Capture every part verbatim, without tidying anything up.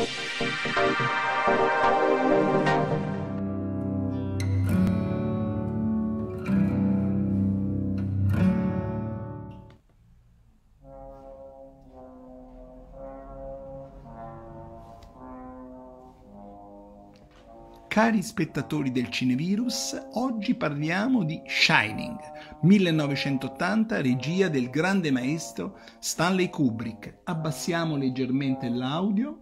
Cari spettatori del Cinevirus, oggi parliamo di Shining, millenovecentottanta, regia del grande maestro Stanley Kubrick. Abbassiamo leggermente l'audio.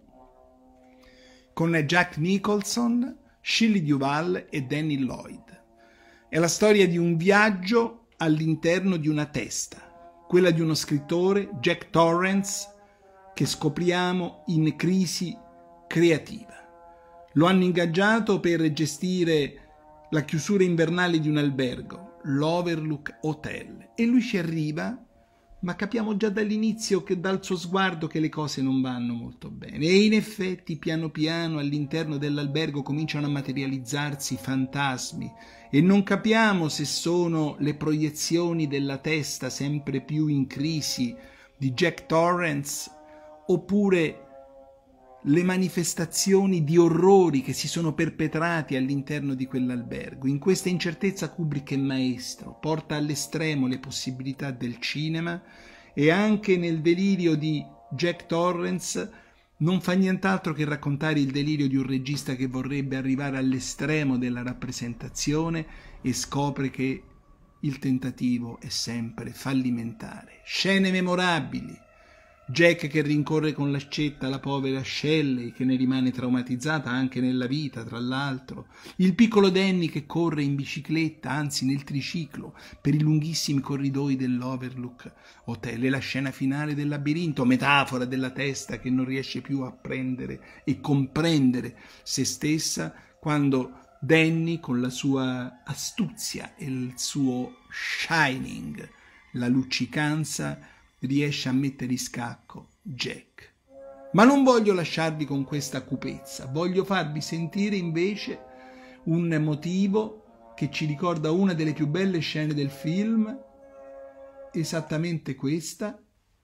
Con Jack Nicholson, Shelley Duvall e Danny Lloyd. È la storia di un viaggio all'interno di una testa, quella di uno scrittore, Jack Torrance, che scopriamo in crisi creativa. Lo hanno ingaggiato per gestire la chiusura invernale di un albergo, l'Overlook Hotel, e lui ci arriva, ma capiamo già dall'inizio, che dal suo sguardo, che le cose non vanno molto bene. E in effetti, piano piano, all'interno dell'albergo cominciano a materializzarsi fantasmi e non capiamo se sono le proiezioni della testa sempre più in crisi di Jack Torrance oppure le manifestazioni di orrori che si sono perpetrati all'interno di quell'albergo. In questa incertezza Kubrick è maestro, porta all'estremo le possibilità del cinema e anche nel delirio di Jack Torrance non fa nient'altro che raccontare il delirio di un regista che vorrebbe arrivare all'estremo della rappresentazione e scopre che il tentativo è sempre fallimentare. Scene memorabili. Jack che rincorre con l'accetta la povera Shelley, che ne rimane traumatizzata anche nella vita, tra l'altro. Il piccolo Danny che corre in bicicletta, anzi nel triciclo, per i lunghissimi corridoi dell'Overlook Hotel. E la scena finale del labirinto, metafora della testa che non riesce più a prendere e comprendere se stessa, quando Danny, con la sua astuzia e il suo shining, la luccicanza, riesce a mettere in scacco Jack. Ma non voglio lasciarvi con questa cupezza, voglio farvi sentire invece un motivo che ci ricorda una delle più belle scene del film, esattamente questa,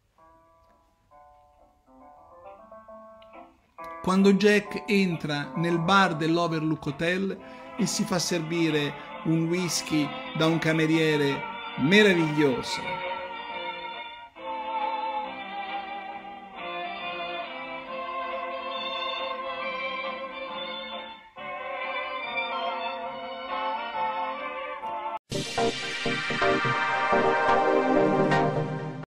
quando Jack entra nel bar dell'Overlook Hotel e si fa servire un whisky da un cameriere meraviglioso.